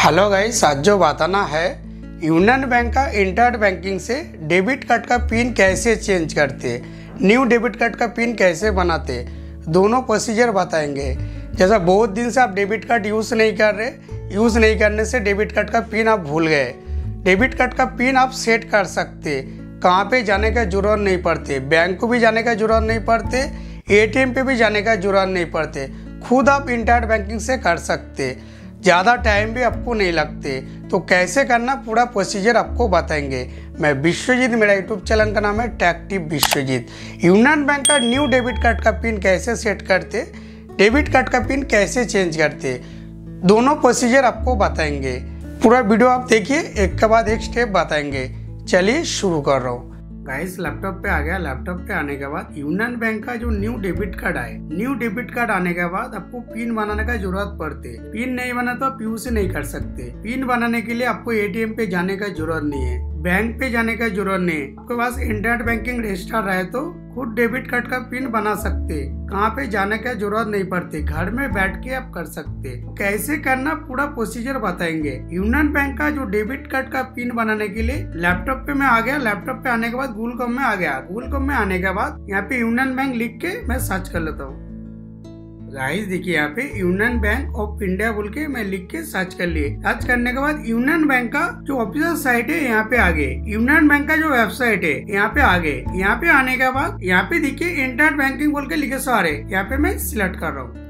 Hello guys, आज जो बताना है यूनियन बैंक का इंटरनेट बैंकिंग से डेबिट कार्ड का पिन कैसे चेंज करते, न्यू डेबिट कार्ड का पिन कैसे बनाते, दोनों प्रोसीजर बताएंगे। जैसा बहुत दिन से आप डेबिट कार्ड यूज़ नहीं कर रहे, यूज़ नहीं करने से डेबिट कार्ड का पिन आप भूल गए। डेबिट कार्ड का पिन आप सेट कर सकते, कहाँ पे जाने का जरूरत नहीं पड़ते, बैंक को भी जाने का जरूरत नहीं पड़ते, ATM पे भी जाने का जरूरत नहीं पड़ते, खुद आप इंटरनेट बैंकिंग से कर सकते, ज़्यादा टाइम भी आपको नहीं लगते। तो कैसे करना पूरा प्रोसीजर आपको बताएंगे। मैं विश्वजीत, मेरा यूट्यूब चैनल का नाम है टेक्टिव विश्वजीत। यूनियन बैंक का न्यू डेबिट कार्ड का पिन कैसे सेट करते, डेबिट कार्ड का पिन कैसे चेंज करते, दोनों प्रोसीजर आपको बताएंगे। पूरा वीडियो आप देखिए, एक के बाद एक स्टेप बताएंगे। चलिए शुरू कर रहा हूँ। गाइस, लैपटॉप पे आ गया। लैपटॉप पे आने के बाद यूनियन बैंक का जो न्यू डेबिट कार्ड आए, न्यू डेबिट कार्ड आने के बाद आपको पिन बनाने का जरूरत पड़ती है। पिन नहीं बना तो आप यूज नहीं कर सकते। पिन बनाने के लिए आपको ATM पे जाने का जरूरत नहीं है, बैंक पे जाने का जरूरत नहीं है। आपके पास इंटरनेट बैंकिंग रजिस्टर रहे तो खुद डेबिट कार्ड का पिन बना सकते, कहाँ पे जाने का जरूरत नहीं पड़ती, घर में बैठ के आप कर सकते। कैसे करना पूरा प्रोसीजर बताएंगे। यूनियन बैंक का जो डेबिट कार्ड का पिन बनाने के लिए लैपटॉप पे मैं आ गया। लैपटॉप पे आने के बाद गूगल क्रोम में आ गया। गूगल क्रोम में आने के बाद यहाँ पे यूनियन बैंक लिख के मैं सर्च कर लेता हूँ। गाइस देखिए, यहाँ पे यूनियन बैंक ऑफ इंडिया बोल के मैं लिख के सर्च कर लिए। सर्च करने के बाद यूनियन बैंक का जो ऑफिशियल साइट है यहाँ पे आ गए। यूनियन बैंक का जो वेबसाइट है यहाँ पे आ गए। यहाँ पे आने के बाद यहाँ पे देखिए इंटरनेट बैंकिंग बोल के लिखे सारे, यहाँ पे मैं सिलेक्ट कर रहा हूँ।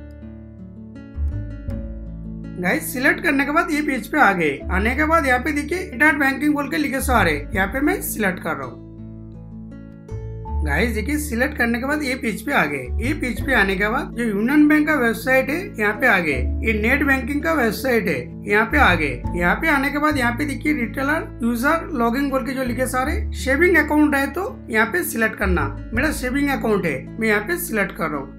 गाइस, सिलेक्ट करने के बाद ये पेज पे आ गए। आने के बाद यहाँ पे देखिए इंटरनेट बैंकिंग बोल के लिखे सारे, यहाँ पे मैं सिलेक्ट कर रहा हूँ। गाइस देखिए, सिलेक्ट करने के बाद ये पेज पे आ गए। ये पेज पे आने के बाद जो यूनियन बैंक का वेबसाइट है यहाँ पे आ गए। ये नेट बैंकिंग का वेबसाइट है, यहाँ पे आ गए। यहाँ पे आने के बाद यहाँ पे देखिए रिटेलर यूजर लॉगिन बोल के जो लिखे सारे, सेविंग अकाउंट है तो यहाँ पे सिलेक्ट करना। मेरा सेविंग अकाउंट है, मैं यहाँ पे सिलेक्ट कर रहा हूँ।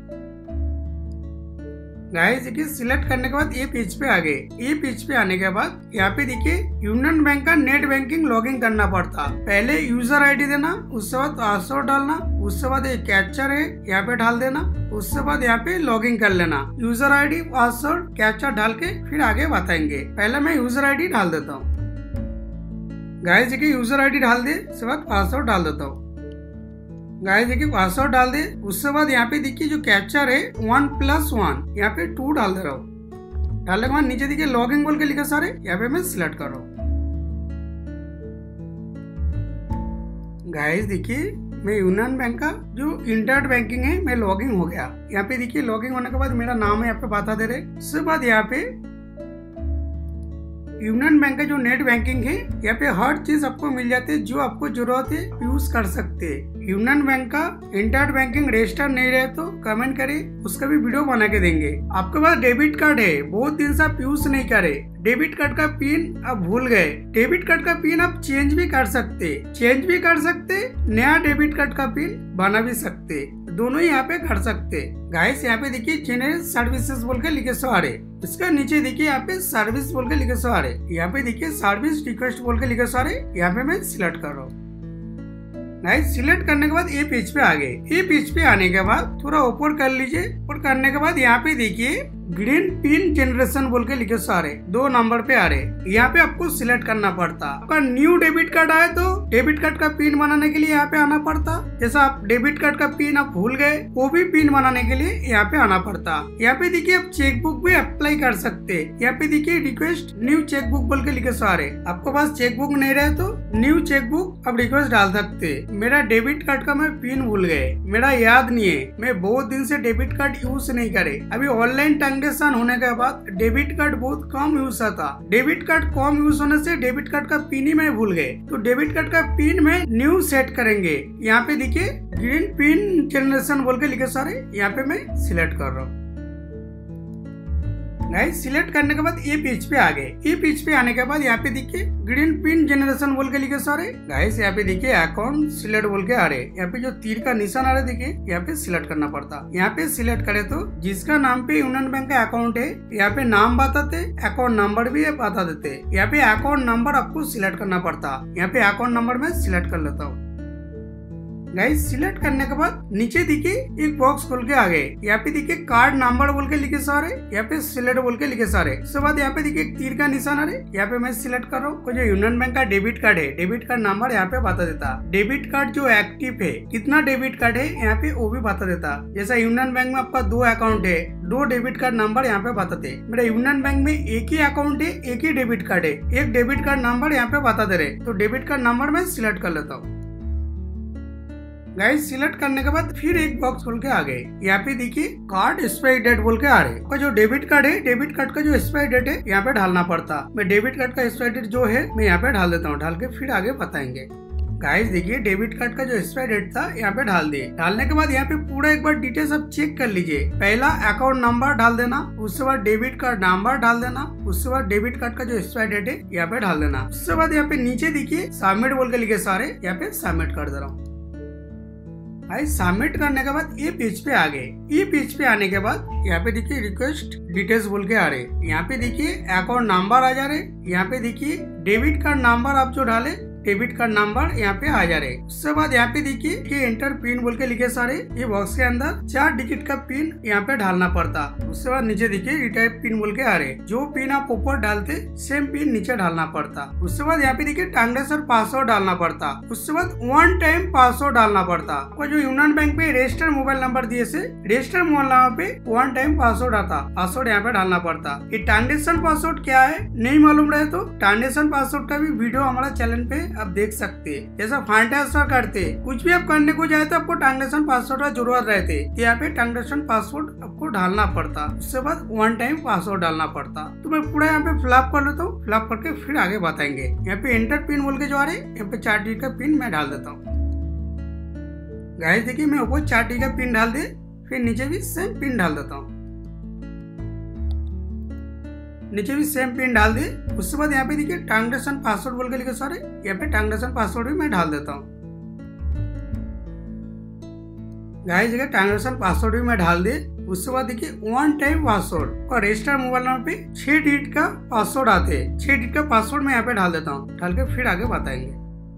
गाइस देखिए, सिलेक्ट करने के बाद ये पेज पे आ गए। ये पेज पे आने के बाद यहाँ पे देखिए यूनियन बैंक का नेट बैंकिंग लॉगिन करना पड़ता। पहले यूजर ID देना, उसके बाद पासवर्ड डालना, उसके बाद ये कैप्चर है यहाँ पे डाल देना, उसके बाद यहाँ पे लॉगिन कर लेना। यूजर ID, पासवर्ड, कैप्चर डाल के फिर आगे बताएंगे। पहले मैं यूजर ID डाल देता हूँ। गाइस देखिए, यूजर ID डाल दे, उसके बाद पासवर्ड डाल देता हूँ। गाइस देखिए, पासवर्ड डाल दे, उसके बाद यहाँ पे देखिए जो कैप्चर है 1+1, यहाँ पे 2 डाल दे रहा हूँ। डालने के बाद नीचे देखिए लॉगिन बोल के लिखा सारे, यहाँ पे मैं सिलेक्ट कर रहा हूँ। गाइस देखिए, मैं यूनियन बैंक का जो इंटरनेट बैंकिंग है मैं लॉगिन हो गया। यहाँ पे देखिए लॉगिन होने के बाद मेरा नाम है यहाँ पे बता दे रहे। उसके बाद यहाँ पे यूनियन बैंक का जो नेट बैंकिंग है यहाँ पे हर चीज आपको मिल जाती है, जो आपको जरूरत है यूज कर सकते हैं। यूनियन बैंक का इंटरनेट बैंकिंग रजिस्टर नहीं रहे तो कमेंट करें, उसका भी वीडियो बना के देंगे। आपके पास डेबिट कार्ड है, बहुत दिन से आप यूज नहीं करे, डेबिट कार्ड का पिन आप भूल गए। डेबिट कार्ड का पिन आप चेंज भी कर सकते, नया डेबिट कार्ड का पिन बना भी सकते, दोनों ही यहाँ पे कर सकते। गाइस यहाँ पे देखिए जनरल सर्विसेज बोल के लिखे सारे, इसका नीचे देखिए यहाँ पे सर्विस बोल के लिखे सारे, यहाँ पे देखिए सर्विस रिक्वेस्ट बोल के लिखे सारे, यहाँ पे मैं सिलेक्ट कर रहा हूँ। गाइस, सिलेक्ट करने के बाद ये पेज पे आ गए। ये पेज पे आने के बाद थोड़ा ऊपर कर लीजिए। ऊपर करने के बाद यहाँ पे देखिए ग्रीन पिन जनरेशन बोल के लिखे सारे, 2 नंबर पे आ रहे। यहाँ पे आपको सिलेक्ट करना पड़ता। आपका न्यू डेबिट कार्ड आए तो डेबिट कार्ड का पिन बनाने के लिए यहाँ पे आना पड़ता। जैसा आप डेबिट कार्ड का पिन आप भूल गए, वो भी पिन बनाने के लिए यहाँ पे आना पड़ता। यहाँ पे देखिए आप चेकबुक भी अप्लाई कर सकते। यहाँ पे देखिए रिक्वेस्ट न्यू चेकबुक बोल के लिखे सारे। आपके पास चेकबुक नहीं रहे तो न्यू चेकबुक आप रिक्वेस्ट डाल सकते। मेरा डेबिट कार्ड का मैं पिन भूल गए, मेरा याद नहीं है, मैं बहुत दिन से डेबिट कार्ड यूज नहीं करे। अभी ऑनलाइन ट्रांजेक्शन होने के बाद डेबिट कार्ड बहुत कम यूज आता। डेबिट कार्ड कम यूज होने से डेबिट कार्ड का पिन ही मैं भूल गए, तो डेबिट कार्ड का पिन में न्यू सेट करेंगे। यहाँ पे देखिए ग्रीन पिन जनरेशन बोल के लिखे सारे, यहाँ पे मैं सिलेक्ट कर रहा हूँ। गाइस, सिलेक्ट करने के बाद ये पेज पे आ गए। ये पेज पे आने के बाद यहाँ पे देखिए ग्रीन पिन जनरेशन बोल के लिखे सारे। गाइस यहाँ पे देखिए अकाउंट सिलेक्ट बोल के आ रहे। यहाँ पे जो तीर का निशान आ रहा है देखिए, यहाँ पे सिलेक्ट करना पड़ता। यहाँ पे सिलेक्ट करे तो जिसका नाम पे यूनियन बैंक का अकाउंट है यहाँ पे नाम बताते, अकाउंट नंबर भी बता देते। यहाँ पे अकाउंट नंबर आपको सिलेक्ट करना पड़ता। यहाँ पे अकाउंट नंबर में सिलेक्ट कर लेता हूँ। गाइस सिलेक्ट करने के बाद नीचे देखिए एक बॉक्स खोल के आ गए। यहाँ पे देखिए कार्ड नंबर बोल के लिखे सारे, यहाँ पे सिलेक्ट बोल के लिखे सारे। उसके बाद यहाँ पे देखिए एक तीर का निशान आ रहा है, यहाँ पे मैं सिलेक्ट कर रहा हूँ। जो यूनियन बैंक का डेबिट कार्ड है, डेबिट कार्ड नंबर यहाँ पे बता देता। डेबिट कार्ड जो एक्टिव है, कितना डेबिट कार्ड है यहाँ पे वो भी बता देता। जैसा यूनियन बैंक में आपका 2 अकाउंट है, 2 डेबिट कार्ड नंबर यहाँ पे बताते। मेरा यूनियन बैंक में एक ही अकाउंट है, एक ही डेबिट कार्ड है, एक डेबिट कार्ड नंबर यहाँ पे बता दे रहे। तो डेबिट कार्ड नंबर मैं सिलेक्ट कर लेता हूँ। गाइस सिलेक्ट करने के बाद फिर एक बॉक्स खोल के आ गए। यहाँ पे देखिए कार्ड एक्सपायरी डेट बोल के आ रहे। और जो डेबिट कार्ड है, डेबिट कार्ड का जो एक्सपायरी डेट है यहाँ पे ढालना पड़ता। मैं डेबिट कार्ड का एक्सपायरी डेट जो है मैं यहाँ पे ढाल देता हूँ, ढाल के फिर आगे बताएंगे। गाइस देखिए डेबिट कार्ड का जो एक्सपायरी डेट था यहाँ पे ढाल दिए। डालने के बाद यहाँ पे पूरा एक बार डिटेल्स आप चेक कर लीजिए। पहला अकाउंट नंबर डाल देना, उसके बाद डेबिट कार्ड नंबर डाल देना, उसके बाद डेबिट कार्ड का जो एक्सपायरी डेट है यहाँ पे डाल देना। उसके बाद यहाँ पे नीचे देखिए सबमिट बोल के लिखे सारे, यहाँ पे सबमिट कर दे रहा हूँ। सबमिट करने के बाद ये पेज पे आ गए। ये पेज पे आने के बाद यहाँ पे देखिए रिक्वेस्ट डिटेल्स बोल के आ रहे। यहाँ पे देखिए अकाउंट नंबर आ जा रहे। यहाँ पे देखिए डेबिट कार्ड नंबर आप जो डाले, डेबिट कार्ड नंबर यहाँ पे आ जा रहे। उसके बाद यहाँ पे देखिए कि एंटर पिन बोल के लिखे सारे। ये बॉक्स के अंदर 4 डिजिट का पिन यहाँ पे ढालना पड़ता। उसके बाद नीचे देखिए रिटाइप पिन बोल के आ रहे। जो पिन आप ऊपर डालते सेम पिन नीचे ढालना पड़ता। उसके बाद यहाँ पे देखिए ट्रांजेक्शन पासवर्ड डालना पड़ता। उसके बाद 1 टाइम पासवर्ड डालना पड़ता। और जो यूनियन बैंक पे रजिस्टर्ड मोबाइल नंबर दिए से रजिस्टर्ड मोबाइल नंबर पे 1 टाइम पासवर्ड आता, पासवर्ड यहाँ पे डालना पड़ता। ये ट्रांजेक्शन पासवर्ड क्या है नहीं मालूम रहे तो ट्रांजेक्शन पासवर्ड का भी वीडियो हमारा चैनल पे आप देख सकते हैं। जैसा फंड ट्रांसफर करते कुछ भी आप करने को जाए तो आपको ट्रांजेक्शन पासवर्ड का जरूरत रहते, यहाँ पे ट्रांजेक्शन पासवर्ड आपको डालना पड़ता। उसके बाद 1 टाइम पासवर्ड डालना पड़ता। तो मैं पूरा यहाँ पे फिलअप कर लेता हूँ, फिलअप करके फिर आगे बताएंगे। यहाँ पे एंटर पिन बोल के जो आ रहे, यहाँ पे 4 डिजिट का पिन मैं डाल देता हूँ। गाइस देखिए मैं ऊपर 4 डिजिट का पिन डाल दे, फिर नीचे भी सेम पिन डाल देता हूँ। नीचे भी सेम पिन डाल दे। उसके बाद यहाँ पे देखिए ट्रांजेक्शन पासवर्ड बोल के लिखे सारे, यहाँ पे ट्रांजेक्शन पासवर्ड भी मैं डाल देता हूँ। गाइस देखिए ट्रांजेक्शन पासवर्ड भी मैं डाल दे। उसके बाद देखिए 1 टाइम पासवर्ड और रजिस्टर्ड मोबाइल नंबर पे 6 डिजिट का पासवर्ड आते हैं। 6 डिजिट का पासवर्ड मैं यहाँ पे डाल देता हूँ, डाल के फिर आगे बताएंगे।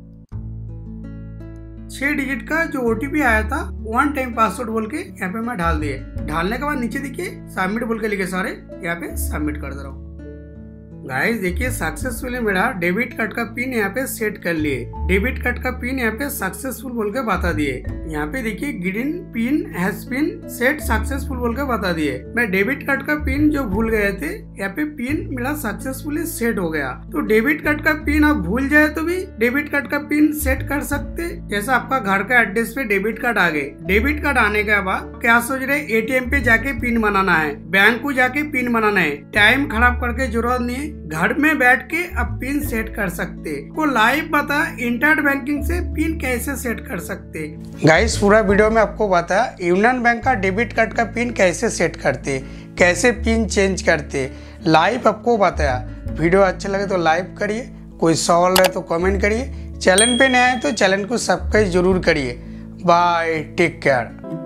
6 डिजिट का जो OTP आया था 1 टाइम पासवर्ड बोल के यहाँ पे मैं डाल दिए। डालने के बाद नीचे देखिए सबमिट बोल के लिखे सारे, यहाँ पे सबमिट कर दे रहा हूँ। गाइस देखिए सक्सेसफुली मेरा डेबिट कार्ड का पिन यहाँ पे सेट कर लिए। डेबिट कार्ड का पिन यहाँ पे सक्सेसफुल बोल के बता दिए। यहाँ पे देखिए green pin has been set successful बोल के बता दिए। मैं डेबिट कार्ड का पिन जो भूल गए थे, यहाँ पे पिन मेरा सक्सेसफुली सेट हो गया। तो डेबिट कार्ड का पिन आप भूल जाए तो भी डेबिट कार्ड का पिन सेट कर सकते। जैसा आपका घर का एड्रेस पे डेबिट कार्ड आ गए, डेबिट कार्ड आने के बाद क्या सोच रहे ATM पे जाके पिन बनाना है, बैंक को जाके पिन बनाना है, टाइम खराब करके जरूरत नहीं है, घर में बैठ के अब पिन सेट कर सकते। को लाइव बता इंटरनेट बैंकिंग से पिन कैसे सेट कर सकते। गाइस पूरा वीडियो में आपको बताया यूनियन बैंक का डेबिट कार्ड का पिन कैसे सेट करते, कैसे पिन चेंज करते, लाइव आपको बताया। वीडियो अच्छा लगे तो लाइक करिए, कोई सवाल रहे तो कमेंट करिए, चैनल पे नया है तो चैनल को सब्सक्राइब जरूर करिए। Bye, take care.